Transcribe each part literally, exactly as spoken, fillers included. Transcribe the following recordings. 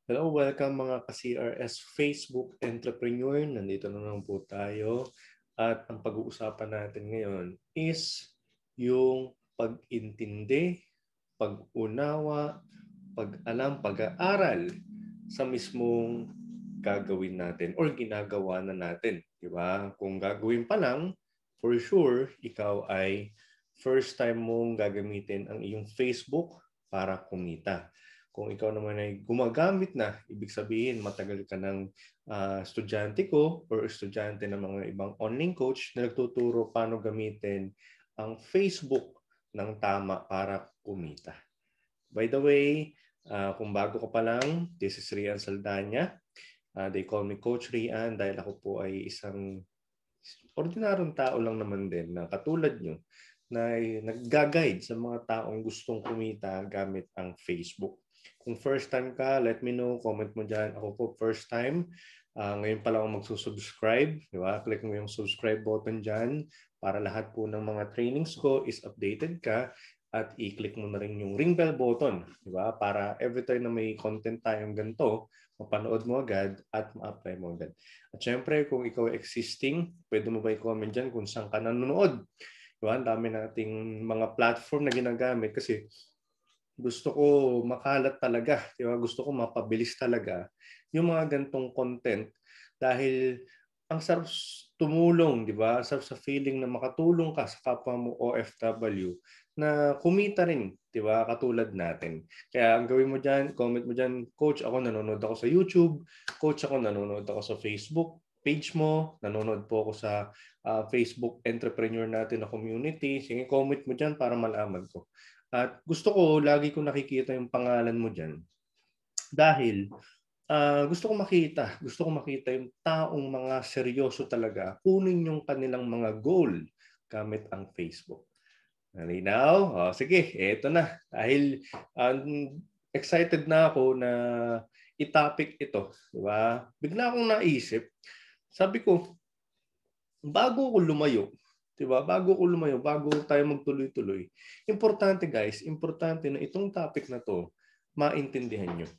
Hello, welcome mga ka-C R S Facebook Entrepreneur. Nandito na naman po tayo. At ang pag-uusapan natin ngayon is yung pag-intindi, pag-unawa, pag-alam, pag-aaral sa mismong gagawin natin or ginagawa na natin. Diba? Kung gagawin pa lang, for sure, ikaw ay first time mong gagamitin ang iyong Facebook para kumita. Kung ikaw naman ay gumagamit na, ibig sabihin matagal ka ng uh, estudyante ko or estudyante ng mga ibang online coach na nagtuturo paano gamitin ang Facebook ng tama para kumita. By the way, uh, kung bago ka pa lang, this is Rian Saldana. Uh, they call me Coach Rian dahil ako po ay isang ordinaryong tao lang naman din na katulad nyo na nag-guide sa mga taong gustong kumita gamit ang Facebook. Kung first time ka, let me know, comment mo dyan. Ako po first time. Uh, ngayon pa lang ako magsusubscribe. Di ba? Click mo yung subscribe button dyan para lahat po ng mga trainings ko is updated ka at i-click mo na rin yung ring bell button. Di ba? Para every time na may content tayong ganito, mapanood mo agad at ma-apply mo agad. At syempre, kung ikaw existing, pwede mo ba i-comment dyan kung saan ka nanonood. Diba? Ang dami nating mga platform na ginagamit kasi gusto ko makalat talaga. Diba? Gusto ko mapabilis talaga yung mga gantong content dahil ang sarap tumulong, di ba? Sarap sa feeling na makatulong ka sa kapwa mo O F W na kumita rin, di ba? Katulad natin. Kaya ang gawin mo dyan, comment mo dyan, Coach, ako nanonood ako sa YouTube. Coach, ako nanonood ako sa Facebook page mo. Nanonood po ako sa uh, Facebook Entrepreneur natin na community. Sige, comment mo dyan para malaman ko. At gusto ko, lagi ko nakikita yung pangalan mo dyan. Dahil uh, gusto ko makita, gusto ko makita yung taong mga seryoso talaga, kunin yung kanilang mga goal gamit ang Facebook. Nalinaw? O, sige, eto na. Dahil um, excited na ako na i-topic ito. Diba? Bigla akong naisip, sabi ko, bago ko lumayo, diba? Bago ko lumayo, bago tayo magtuloy-tuloy, importante guys, importante na itong topic na to, maintindihan nyo.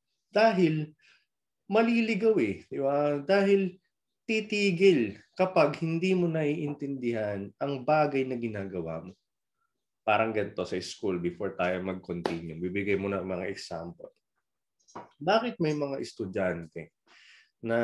Dahil maliligaw eh, di ba? Dahil titigil kapag hindi mo naiintindihan ang bagay na ginagawa mo. Parang ganito sa school before tayo mag-continue. Bibigay mo na mga example. Bakit may mga estudyante na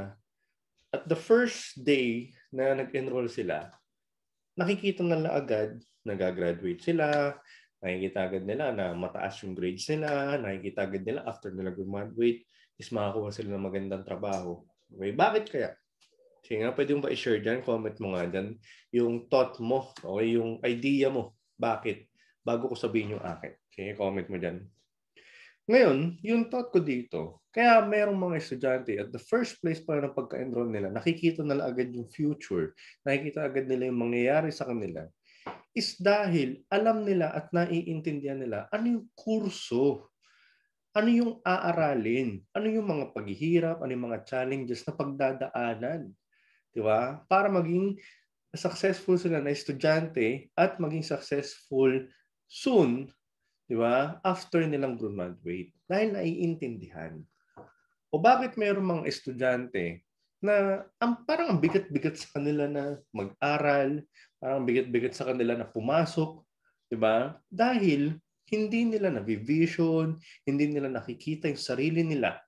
at the first day na nag-enroll sila, nakikita nila agad, nag-graduate sila, nakikita agad nila na mataas yung grades nila, nakikita agad nila after nila graduate, is makakuha sila ng magandang trabaho. Okay, bakit kaya? Sige nga, pwede mo ba i-share dyan? Comment mo nga dyan. Yung thought mo, okay, yung idea mo. Bakit? Bago ko sabihin yung akin. Sige, comment mo dyan. Ngayon, yung thought ko dito, kaya mayroong mga estudyante at the first place pa ng pagka-enroll nila, nakikita nila agad yung future, nakikita agad nila yung mangyayari sa kanila, is dahil alam nila at naiintindihan nila ano yung kurso, ano yung aaralin, ano yung mga paghihirap, ano yung mga challenges na pagdadaanan. Di ba? Para maging successful sila na estudyante at maging successful soon, di ba? After nilang graduate. Dahil naiintindihan. O bakit mayroong mga estudyante na ang, parang ang bigat-bigat sa kanila na mag-aral, parang bigat-bigat sa kanila na pumasok, di ba? Dahil hindi nila na-vision, hindi nila nakikita yung sarili nila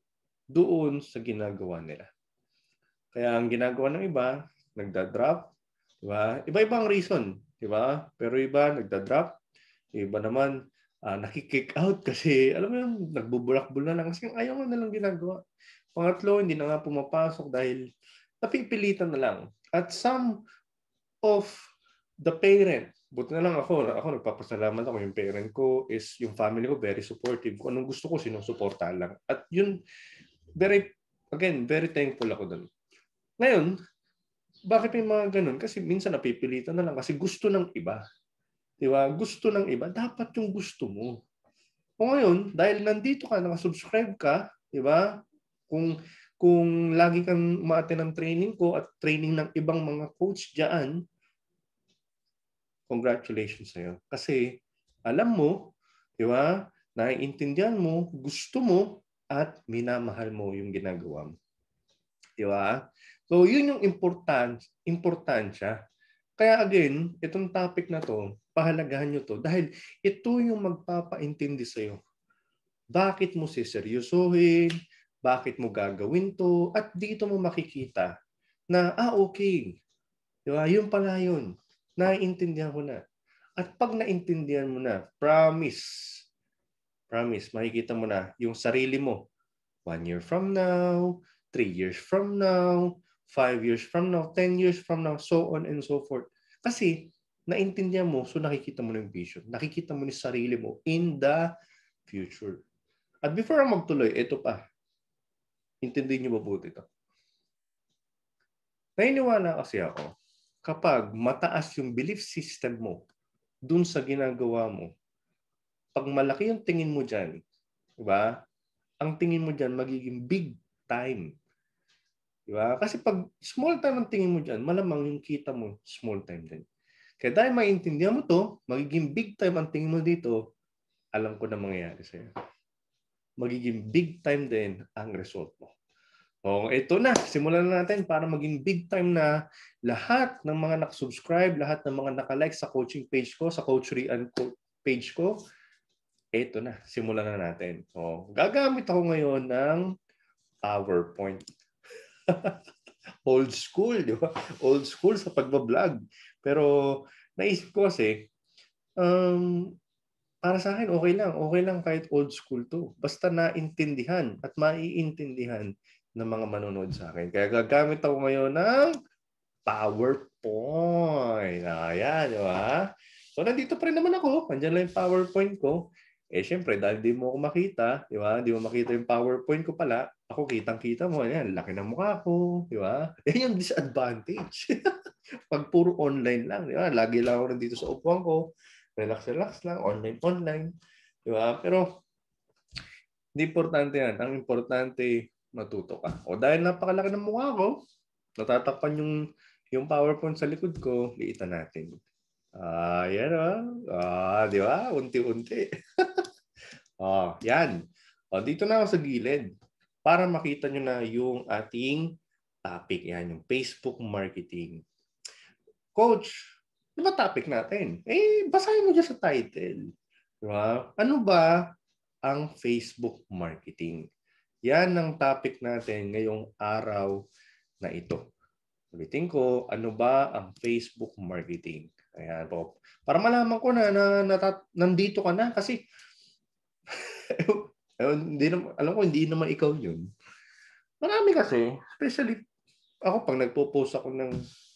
doon sa ginagawa nila. Kaya ang ginagawa ng iba, nagda-drop, di ba? Iba-ibang reason, di ba? Pero iba nagda-drop, iba naman uh, nakikick out kasi alam mo yung nagbubulakbul na lang kasi ayaw na lang ginagawa. Pangatlo, hindi na nga pumapasok dahil napipilitan na lang. At some of the parent, buti na lang ako, ako nagpapasalamat ako, yung parent ko is, yung family ko very supportive. Kung anong gusto ko, sinusuportahan lang. At yun, very, again, very thankful ako doon. Ngayon, bakit may mga ganun? Kasi minsan napipilitan na lang kasi gusto ng iba. Di ba? Gusto ng iba, dapat yung gusto mo. O ngayon, dahil nandito ka, nakasubscribe ka, di ba? Kung kung lagi kang umaattend ng training ko at training ng ibang mga coach diyan, congratulations sa'yo. Kasi alam mo, di ba? Naiintindihan mo, gusto mo, at minamahal mo yung ginagawa mo. Di ba? So, yun yung important, importansya. Kaya again, itong topic na to, pahalagahan nyo to dahil ito yung magpapaintindi sa'yo. Bakit mo siseryosohin? Bakit mo gagawin to? At dito mo makikita na, ah, okay. Di ba? Yun pala yun. Naiintindihan ko na. At pag naintindihan mo na, promise, promise, makikita mo na yung sarili mo. One year from now, three years from now, five years from now, ten years from now, so on and so forth. Kasi, naintindihan mo, so nakikita mo na yung vision. Nakikita mo yung sarili mo in the future. At before ang magtuloy, ito pa. Intindihin niyo mabuti ito. Naniniwala kasi ako, kapag mataas yung belief system mo dun sa ginagawa mo, pag malaki yung tingin mo dyan, diba? Ang tingin mo dyan magiging big time. Diba? Kasi pag small time ang tingin mo dyan, malamang yung kita mo small time din. Kaya dahil maintindihan mo to, magiging big time ang tingin mo dito, alam ko na mangyayari sa'yo. Magiging big time din ang result mo. O, ito na. Simulan na natin para maging big time na lahat ng mga nakasubscribe, lahat ng mga nakalike sa coaching page ko, sa Coach Rian page ko. Ito na. Simulan na natin. O, gagamit ako ngayon ng PowerPoint. Old school, di ba? Old school sa pagbablog. Pero naisip ko kasi, um, para sa akin, okay lang. Okay lang kahit old school to. Basta naintindihan at maiintindihan ng mga manonood sa akin. Kaya gagamit ako ngayon ng PowerPoint. Ayan, di ba? So, nandito pa rin naman ako. Andiyan lang yung PowerPoint ko. Eh, syempre, dahil di mo ako makita, di ba? Di mo makita yung PowerPoint ko pala. Ako, kitang-kita mo. Ayan, laki ng mukha ko. Di ba? Yan yung disadvantage. Pag puro online lang, di ba? Lagi lang ako nandito sa upuan ko. Relax-relax lang. Online-online. Di ba? Pero, hindi importante yan. Ang importante, matuto ka. O dahil napakalaki ng mukha ko, natatakpan yung, yung PowerPoint sa likod ko, liitan natin. Ah, yan ah. Ah, di ba? Unti-unti. Oh, yan. O, dito na ako sa gilid para makita nyo na yung ating topic. Yan, yung Facebook marketing. Coach, ano ba topic natin? Eh, basahin mo dyan sa title. Di ba? Ano ba ang Facebook marketing? Yan ang topic natin ngayong araw na ito. Ulitin ko, ano ba ang Facebook marketing? Ayan po. Para malaman ko na, na, na, na nandito ka na kasi hindi naman, alam ko hindi naman ikaw yun. Marami kasi, especially ako pag nagpo-post ako ng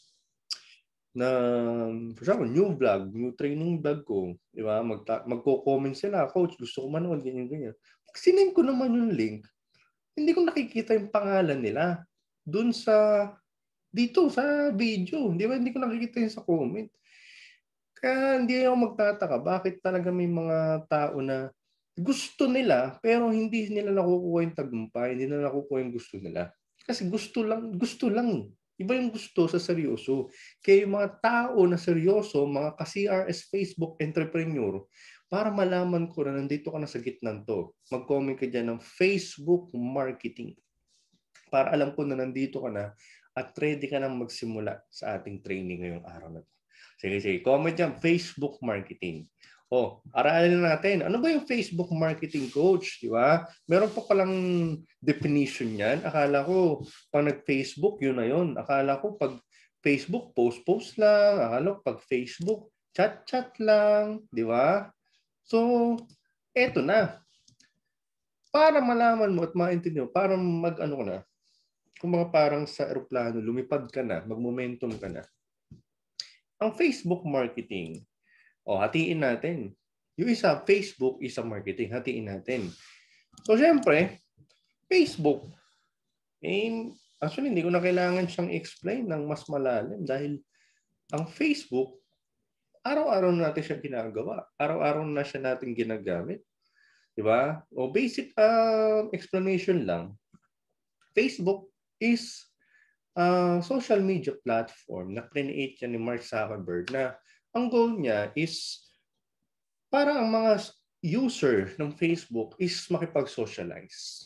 na for example, new vlog, new training vlog ko, di ba? Magta- magko-comment sila, coach, gusto ko manood, ganyan, ganyan. Pag sinend ko naman yung link, hindi ko nakikita yung pangalan nila dun sa, dito sa video. Di ba? Hindi ko nakikita yung sa comment. Kaya hindi ako magtataka, bakit talaga may mga tao na gusto nila, pero hindi nila nakukuha yung tagumpay, hindi nila nakukuha yung gusto nila. Kasi gusto lang, gusto lang. Iba yung gusto sa seryoso. Kaya yung mga tao na seryoso, mga ka-C R S Facebook entrepreneur, para malaman ko na nandito ka na sa gitnan to, mag-comment ka dyan ng Facebook marketing. Para alam ko na nandito ka na at ready ka nang magsimula sa ating training ngayong araw na to. Sige, sige. Comment dyan, Facebook marketing. O, aralin natin. Ano ba yung Facebook marketing, coach? Di ba? Meron pa palang definition yan. Akala ko, pag nag-Facebook, yun na yun. Akala ko, pag Facebook, post-post lang. Akala ko, pag Facebook, chat-chat lang. Di ba? So, eto na. Para malaman mo at maintindihan mo, para mag-ano ko na, kung mga parang sa aeroplano, lumipad ka na, mag-momentum ka na. Ang Facebook marketing, o hatiin natin. Yung isa, Facebook, isa marketing. Hatiin natin. So, syempre, Facebook, eh, actually, hindi ko na kailangan siyang explain ng mas malalim dahil ang Facebook, araw-araw natin siya ginagawa. Araw-araw na siya natin ginagamit. Diba? O basic uh, explanation lang. Facebook is a social media platform na create niya ni Mark Zuckerberg na ang goal niya is para ang mga user ng Facebook is makipag-socialize.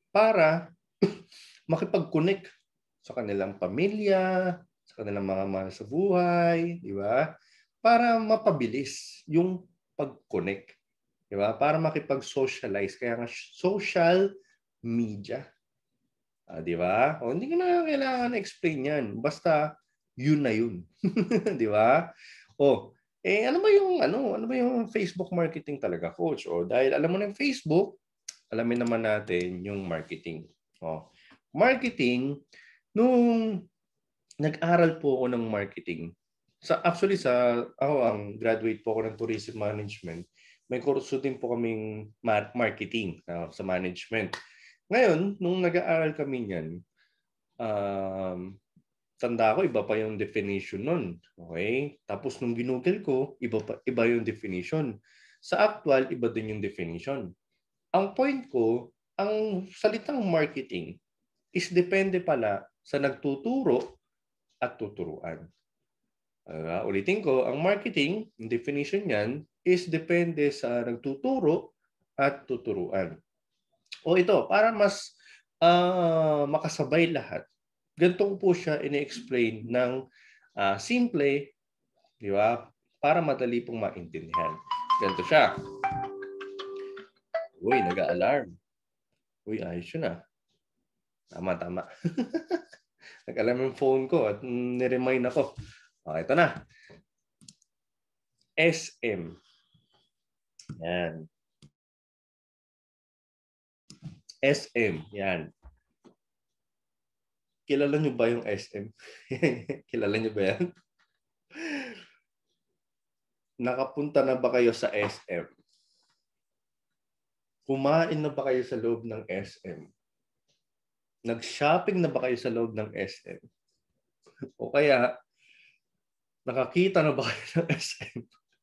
para makipag-connect sa kanilang pamilya, sa kanilang mga mahal sa buhay, di ba? Para mapabilis yung pag-connect, di ba? Para makipag-socialize. Kaya nga social media. Ah, di ba? O, hindi ko na kailangan explain yan. Basta yun na yun. Di ba? O, eh ano ba yung ano, ano ba yung Facebook marketing talaga, coach? O dahil alam mo ng Facebook, alamin naman natin yung marketing. O, marketing, nung nag-aral po ako ng marketing, sa actually sa ako ang graduate po ako ng tourism management, may kurso din po kaming marketing uh, sa management. Ngayon, nung nag-aaral kami niyan, um, tanda ko, iba pa yung definition nun. Okay? Tapos nung ginugel ko, iba, pa, iba yung definition. Sa actual, iba din yung definition. Ang point ko, ang salitang marketing is depende pala sa nagtuturo at tuturuan. Uh, ulitin ko, ang marketing, yung definition niyan, is depende sa nagtuturo at tuturuan. O ito, para mas uh, makasabay lahat, ganito po siya ini-explain ng uh, simple, di ba? Para madali pong maintindihan. Ganito siya. Uy, nag-a-alarm. Uy, ayos yun ah. Tama, tama. Nag-alarm yung phone ko at niremind ako. Okay, ito na. S M. Yan. S M. Yan. Kilala nyo ba yung S M? Kilala nyo ba yan? Nakapunta na ba kayo sa S M? Kumain na ba kayo sa loob ng S M? Nag-shopping na ba kayo sa loob ng S M? O kaya, nakakita na ba kayo ng S M?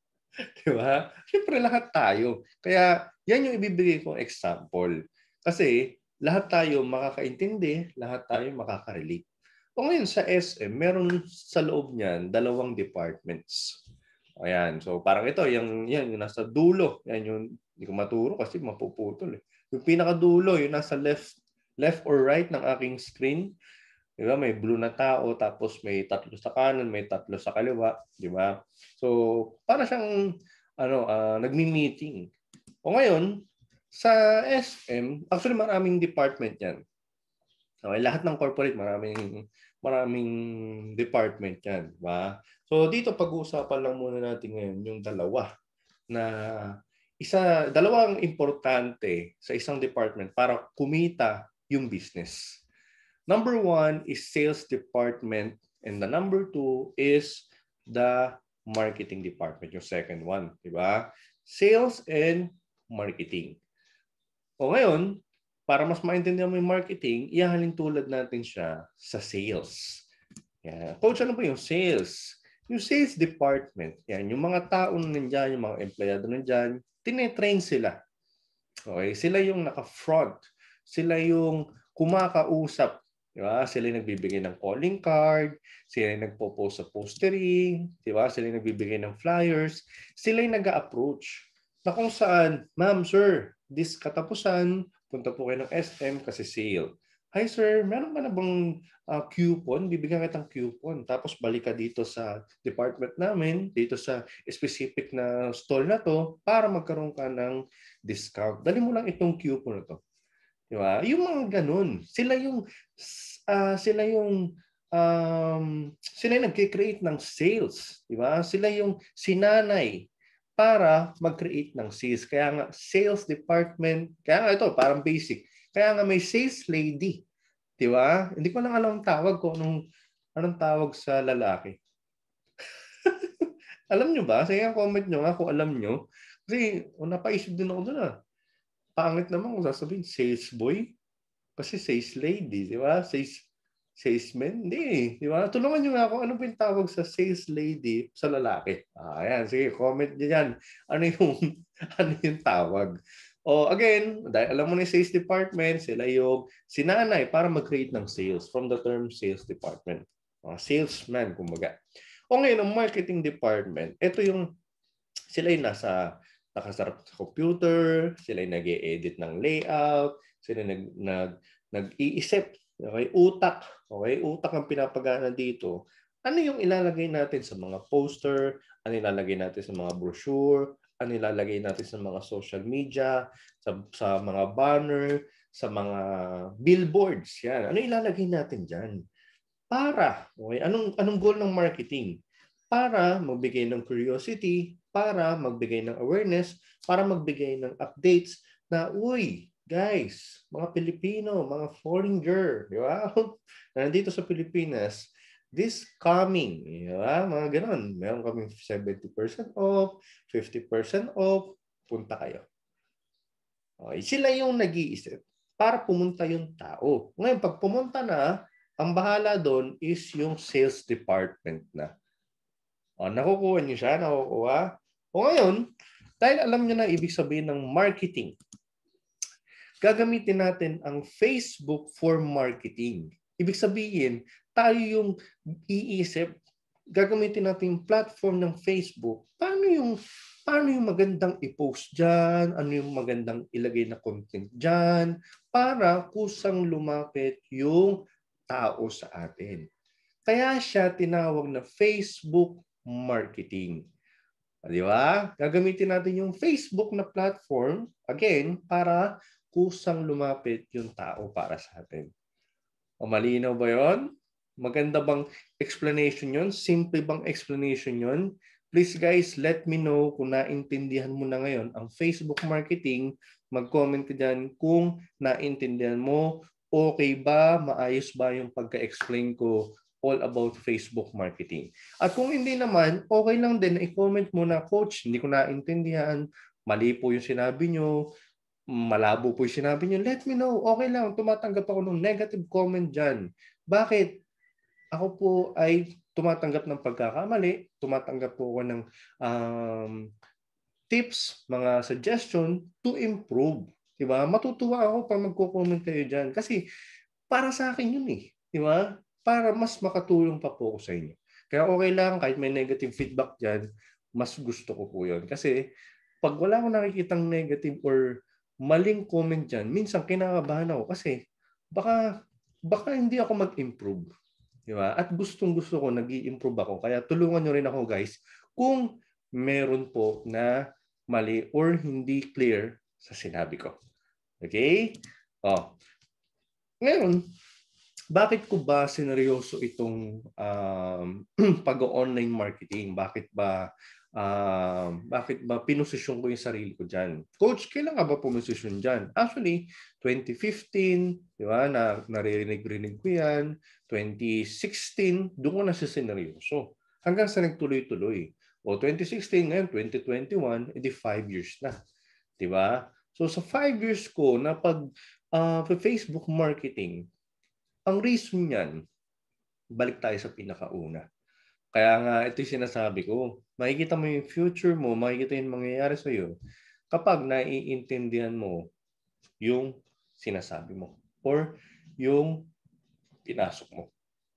Diba? Siyempre lahat tayo. Kaya yan yung ibibigay kong example. Kasi lahat tayo makakaintindi, lahat tayo makaka-relate. O ngayon sa S M, meron sa loob niyan dalawang departments. Ayan. So parang ito, yung, yan, yung nasa dulo. Yan yung, hindi ko maturo kasi mapuputol. Eh. Yung pinakadulo, yung nasa left, left or right ng aking screen. Diba? May blue na tao, tapos may tatlo sa kanan, may tatlo sa kaliwa. Diba? So, para siyang ano, uh, nagmi-meeting. O ngayon, sa S M, actually maraming department yan. Okay, lahat ng corporate, maraming maraming department yan. Diba? So, dito pag-uusapan lang muna natin ngayon yung dalawa na isa, dalawang importante sa isang department para kumita yung business. Number one is sales department and the number two is the marketing department, yung second one, di ba? Sales and marketing. O ngayon, para mas maintindihan mo yung marketing, ihahalin tulad natin siya sa sales. Yan. Coach, ano ba yung sales? Yung sales department, yan, yung mga tao na nandyan, yung mga empleyado nandyan, tinetrain sila. Okay? Sila yung naka-front. Sila yung kumakausap. Diba? Sila yung nagbibigay ng calling card, sila yung nagpo-post sa postering, diba? Sila yung nagbibigay ng flyers, sila yung nag-a-approach. Na kung saan, ma'am, sir, this katapusan, punta po kayo ng S M kasi sale. Hi sir, meron ba na bang uh, coupon? Bibigyan kitang coupon. Tapos balik ka dito sa department namin, dito sa specific na stall na to, para magkaroon ka ng discount. Dali mo lang itong coupon na to. Diba? Yung mga ganun, sila yung uh, sila yung um, sila yung nagki-create ng sales, diba? Sila yung sinanay para mag-create ng sales. Kaya nga sales department, kaya nga ito parang basic. Kaya nga may sales lady, diba? Hindi ko lang alam ang tawag ko anong anong tawag sa lalaki. Alam nyo ba? Sige, comment nyo nga kung alam nyo. Kasi oh, napaisip din ako doon ah. Pangit naman kung sasabihin, sales boy. Kasi sales lady, di ba? Sales, salesman? Hindi, di ba? Tulungan nyo nga ako, ano ba yung tawag sa sales lady sa lalaki? Ah, ayan, sige, comment nyo yan. Ano yung, ano yung tawag? O again, dahil alam mo na yung sales department, sila yung sinanay para mag-create ng sales from the term sales department. Uh, salesman, kumbaga. O ngayon, ang marketing department, ito yung, sila yung nasa nakasarap sa computer, sila yung nag-e-edit ng layout, sila nag, nag, nag-iisip, okay? Utak, okay? Utak ang pinapagana dito. Ano yung ilalagay natin sa mga poster, ano ilalagay natin sa mga brochure, ano ilalagay natin sa mga social media, sa, sa mga banner, sa mga billboards, yan. Ano ilalagay natin dyan? Para, okay? Anong, anong goal ng marketing? Para magbigay ng curiosity, para magbigay ng awareness, para magbigay ng updates na, uy, guys, mga Pilipino, mga foreigner, di ba? Nandito sa Pilipinas, this coming, di ba? Mga ganon. Meron kaming seventy percent off, fifty percent off, punta kayo. Okay, sila yung nag-iisip para pumunta yung tao. Ngayon, pag pumunta na, ang bahala doon is yung sales department na. O, nakukuha niyo siya, nakukuha. O ngayon, dahil alam niyo na ibig sabihin ng marketing, gagamitin natin ang Facebook for marketing. Ibig sabihin, tayo yung iisip, gagamitin natin yung platform ng Facebook. Paano yung, paano yung magandang i-post dyan? Ano yung magandang ilagay na content dyan? Para kusang lumapit yung tao sa atin. Kaya siya tinawag na Facebook marketing. Di ba? Gagamitin natin yung Facebook na platform, again, para kusang lumapit yung tao para sa atin. O malinaw ba yun? Maganda bang explanation yun? Simple bang explanation yun? Please guys, let me know kung naintindihan mo na ngayon ang Facebook marketing. Mag-comment ka dyan kung naintindihan mo. Okay ba? Maayos ba yung pagka-explain ko all about Facebook marketing? At kung hindi naman, okay lang din. I-comment mo na, Coach, hindi ko naintindihan. Mali po yung sinabi nyo. Malabo po yung sinabi nyo. Let me know. Okay lang. Tumatanggap ako ng negative comment dyan. Bakit? Ako po ay tumatanggap ng pagkakamali. Tumatanggap po ako ng um, tips, mga suggestion to improve. Diba? Matutuwa ako pag magko-comment kayo dyan. Kasi para sa akin yun eh. Diba? Para mas makatulong pa po ako sa inyo. Kaya okay lang, kahit may negative feedback dyan, mas gusto ko po yun. Kasi pag wala akong nakikitang negative or maling comment dyan, minsan kinakabahan ako kasi baka, baka hindi ako mag-improve. Diba? At gustong-gusto ko, nag-i-improve ako. Kaya tulungan nyo rin ako guys kung meron po na mali or hindi clear sa sinabi ko. Okay? Oh. Ngayon, bakit ko ba sineryoso itong um, pag-online marketing? Bakit ba uh, bakit ba pinosisyon ko yung sarili ko dyan? Coach, kailan ka ba pumusisyon dyan? Actually, twenty fifteen, di ba? Na, naririnig-rinig ko yan. twenty sixteen, doon ko na sa sineryoso. Hanggang sa nagtuloy-tuloy. O twenty sixteen, ngayon, twenty twenty-one, edi five years na. Di ba? So sa five years ko na pag uh, Facebook marketing, ang reason niyan, balik tayo sa pinakauna. Kaya nga, ito yung sinasabi ko. Makikita mo yung future mo, makikita yung mangyayari sa'yo kapag naiintindihan mo yung sinasabi mo or yung pinasok mo.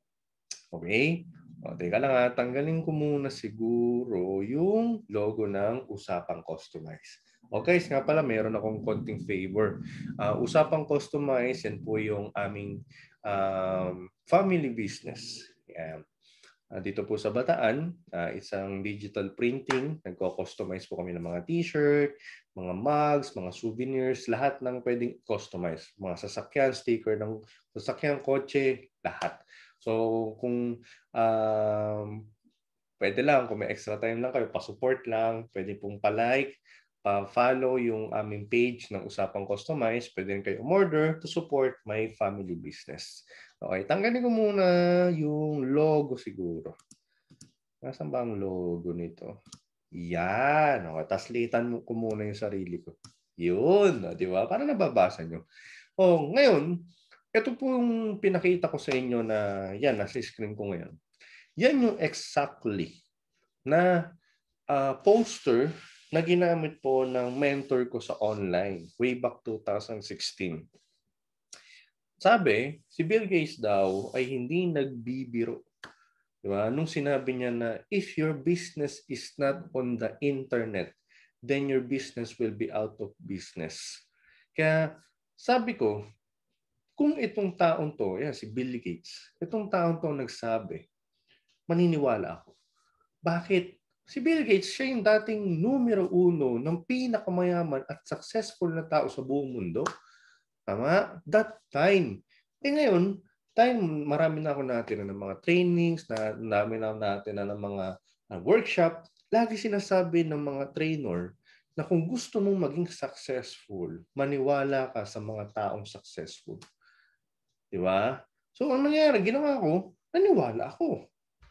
Okay? O, teka lang ha, tanggalin ko muna siguro yung logo ng Usapang Customize. Okay, nga pala, meron akong konting favor. Uh, Usapang Customize, yan po yung aming um, family business. Yan. Uh, dito po sa Bataan, uh, isang digital printing. Nagko-customize po kami ng mga t-shirt, mga mugs, mga souvenirs, lahat ng pwedeng customize. Mga sasakyan, sticker ng sasakyan, kotse, lahat. So kung um, pwede lang, kung may extra time lang kayo, pa-support lang, pwede pong pa-like, pa-follow yung aming page ng Usapang Customize, pwede rin kayo umorder to support my family business. Okay, tanggalin ko muna yung logo siguro. Nasaan ba ang logo nito? Yan. Okay, tas litan ko muna yung sarili ko. Yun, di ba? Para nababasa nyo. Oh, ngayon, ito po yung pinakita ko sa inyo na yan, nasa screen ko ngayon. Yan yung exactly na uh, poster na ginamit po ng mentor ko sa online way back two thousand sixteen. Sabi, si Bill Gates daw ay hindi nagbibiro. Diba? Nung sinabi niya na if your business is not on the internet, then your business will be out of business. Kaya sabi ko, kung itong taong to, yan si Bill Gates, itong taong to nagsabi, maniniwala ako. Bakit? Si Bill Gates, siya yung dating numero uno ng pinakamayaman at successful na tao sa buong mundo. Tama? That time. Eh ngayon, time, marami na ako natin na ng mga trainings, na marami na natin na ng mga uh, workshop. Lagi sinasabi ng mga trainer na kung gusto mong maging successful, maniwala ka sa mga taong successful. Di ba? So, ang nangyari, ginawa ko, naniwala ako.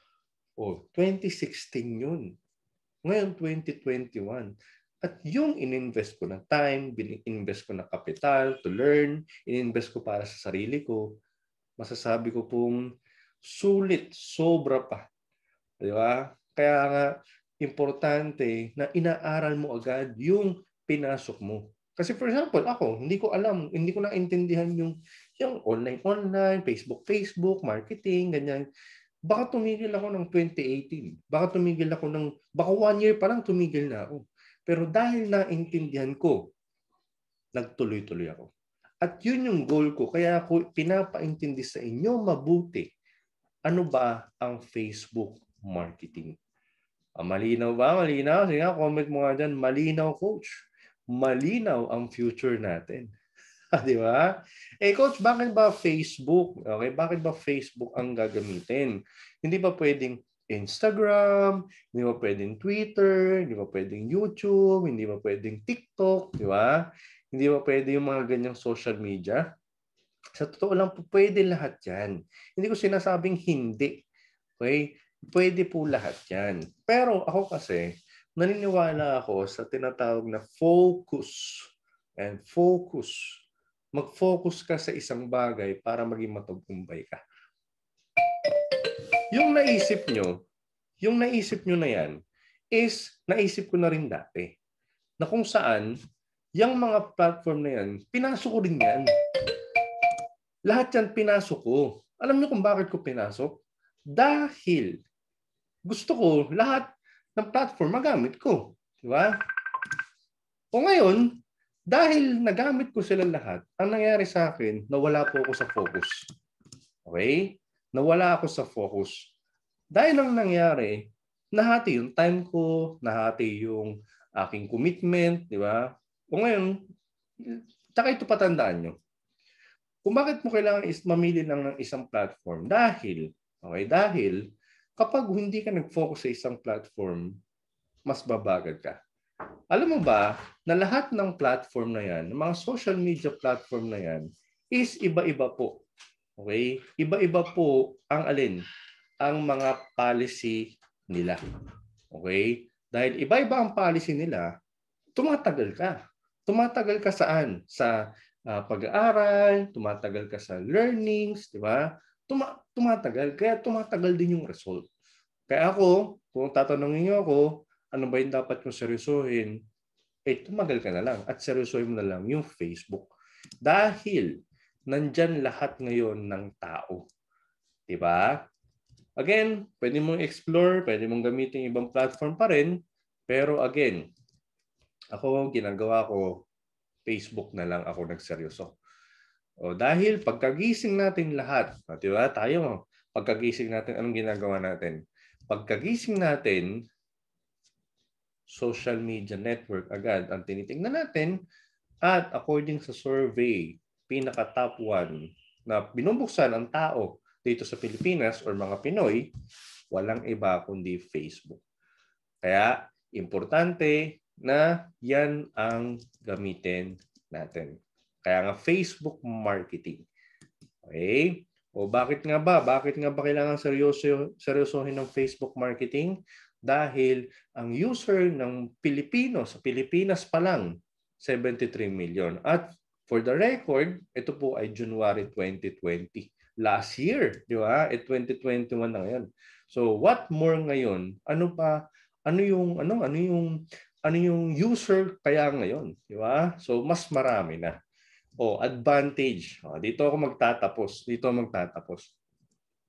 O, twenty sixteen yun. Ngayon, twenty twenty-one. At yung ininvest ko na time, ininvest ko na kapital to learn, ininvest ko para sa sarili ko, masasabi ko pong sulit, sobra pa. Di ba? Kaya nga, importante na inaaral mo agad yung pinasok mo. Kasi for example, ako, hindi ko alam, hindi ko naintindihan yung, yung online-online, Facebook-Facebook, marketing, ganyan. Baka tumigil ako ng twenty eighteen. Baka tumigil ako ng, baka one year pa lang tumigil na ako. Pero dahil naintindihan ko, nagtuloy-tuloy ako. At yun yung goal ko. Kaya ako pinapaintindi sa inyo mabuti. Ano ba ang Facebook marketing? Ah, malinaw ba? Malinaw? Sige nga, comment mo nga dyan. Malinaw, coach. Malinaw ang future natin. Di ba? Eh, coach, bakit ba Facebook? Okay, bakit ba Facebook ang gagamitin? Hindi ba pwedeng Instagram, hindi ba pwedeng Twitter, hindi ba pwedeng YouTube, hindi ba pwedeng TikTok, di ba? Hindi ba pwede yung mga ganyang social media? Sa totoo lang po, pwede lahat yan. Hindi ko sinasabing hindi. Okay? Pwede po lahat yan. Pero ako kasi, naniniwala ako sa tinatawag na focus. And focus. Mag-focus ka sa isang bagay para maging matagumpay ka. Yung naisip nyo, yung naisip nyo na yan, is naisip ko na rin dati. Na kung saan, yung mga platform na yan, pinasok ko rin yan. Lahat yan pinasok ko. Alam nyo kung bakit ko pinasok? Dahil gusto ko lahat ng platform magamit ko. Di ba? O ngayon, dahil nagamit ko sila lahat, ang nangyari sa akin, nawala po ako sa focus. Okay? Nawala ako sa focus. Dahil ang nangyari, nahati yung time ko, nahati yung aking commitment, di ba? O ngayon, tsaka ito patandaan nyo. Kung bakit mo kailangan is mamili lang ng isang platform? Dahil, okay, dahil kapag hindi ka nag-focus sa isang platform, mas babagal ka. Alam mo ba na lahat ng platform na yan, ng mga social media platform na yan, is iba-iba po. Okay? Iba-iba po ang alin? Ang mga policy nila. Okay? Dahil iba-iba ang policy nila, tumatagal ka. Tumatagal ka saan? Sa uh, pag-aaral, tumatagal ka sa learnings, di ba? Tuma- tumatagal. Kaya tumatagal din yung result. Kaya ako, kung tatanungin niyo ako, ano ba yung dapat kong seryosohin? Eh, tumagal ka na lang at seryosohin mo na lang yung Facebook. Dahil nandyan lahat ngayon ng tao. Diba? Again, pwede mong explore, pwede mong gamitin ibang platform pa rin. Pero again, ako, ginagawa ko, Facebook na lang ako nagseryoso. O dahil pagkagising natin lahat, diba? Tayo, pagkagising natin, anong ginagawa natin? Pagkagising natin, social media network agad ang tinitingnan natin at according sa survey, pinaka-top one na binubuksan ang tao dito sa Pilipinas or mga Pinoy, walang iba kundi Facebook. Kaya, importante na yan ang gamitin natin. Kaya nga Facebook marketing. Okay? O bakit nga ba? Bakit nga ba kailangan seryoso, seryosohin ng Facebook marketing? Dahil ang user ng Pilipino sa Pilipinas pa lang, seventy-three million. At for the record, ito po ay January twenty twenty. Last year, di ba? At twenty twenty-one na ngayon. So what more ngayon? Ano pa? Ano yung ano? Ano yung ano yung user kaya ngayon, di ba? So mas marami na. O advantage. O, dito ako magtatapos. Dito ako magtatapos.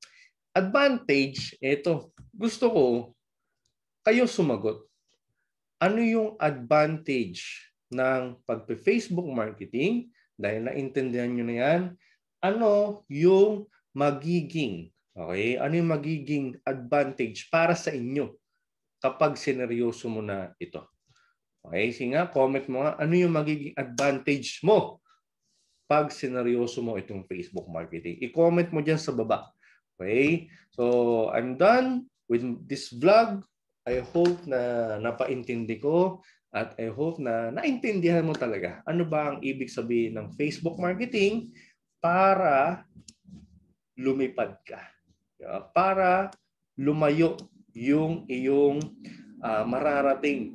Advantage, ito. Gusto ko kayo sumagot. ano yung advantage ng pagpe-Facebook marketing? Dahil naintindihan nyo na yan, ano yung magiging, okay? Ano yung magiging advantage para sa inyo kapag sineryoso mo na ito? Okay, sige nga, comment mo nga, ano yung magiging advantage mo pag sineryoso mo itong Facebook marketing? I-comment mo dyan sa baba. Okay? So, I'm done with this vlog. I hope na napaintindi ko at I hope na naintindihan mo talaga ano ba ang ibig sabihin ng Facebook marketing para lumipad ka. Para lumayo yung iyong uh, mararating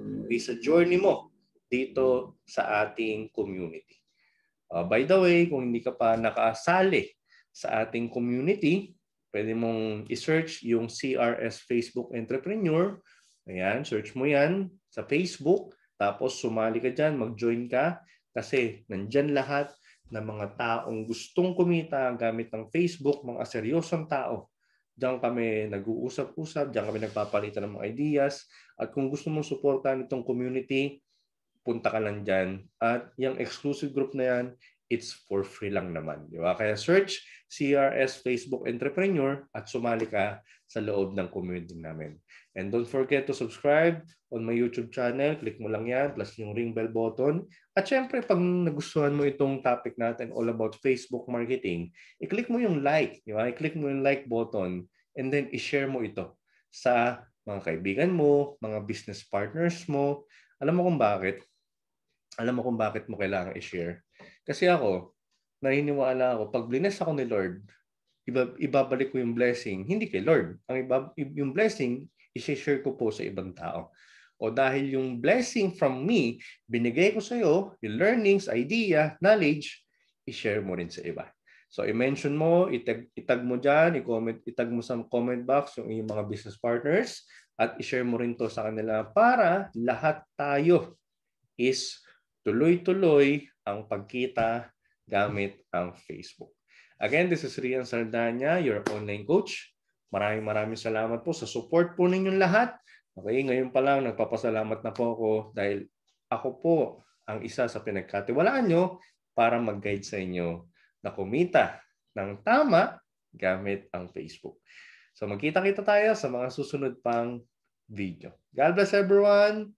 sa journey mo dito sa ating community. Uh, by the way, kung hindi ka pa nakasali sa ating community, pwede mong i-search yung C R S Facebook Entrepreneur. Ayan, search mo yan sa Facebook. Tapos sumali ka dyan, mag-join ka. Kasi nandyan lahat ng mga taong gustong kumita gamit ng Facebook, mga seryosong tao. Diyan kami nag-uusap-usap, diyan kami nagpapalitan ng mga ideas. At kung gusto mong suportahan itong community, punta ka lang dyan. At yung exclusive group na yan, it's for free lang naman. Di ba? Kaya search C R S Facebook Entrepreneur at sumali ka sa loob ng community namin. And don't forget to subscribe on my YouTube channel. Click mo lang yan, plus yung ring bell button. At syempre, pag nagustuhan mo itong topic natin all about Facebook marketing, i-click mo yung like. Di ba? I-click mo yung like button and then i-share mo ito sa mga kaibigan mo, mga business partners mo. Alam mo kung bakit? Alam mo kung bakit mo kailangan i-share? Kasi ako, naniniwala ako, pag bless ako ni Lord, iba, ibabalik ko yung blessing, hindi kay Lord. Ang iba, yung blessing, i-share ko po sa ibang tao. O dahil yung blessing from me, binigay ko sa iyo, yung learnings, idea, knowledge, i-share mo rin sa iba. So i-mention mo, itag, itag mo dyan, i-comment, itag mo sa comment box yung iyong mga business partners at i-share mo rin to sa kanila para lahat tayo is tuloy-tuloy ang pagkita gamit ang Facebook. Again, this is Rian Sardanya, your online coach. Maraming maraming salamat po sa support po ninyong lahat. Okay, ngayon pa lang nagpapasalamat na po ako dahil ako po ang isa sa pinagkatiwalaan nyo para mag-guide sa inyo na kumita ng tama gamit ang Facebook. So magkita-kita tayo sa mga susunod pang video. God bless everyone!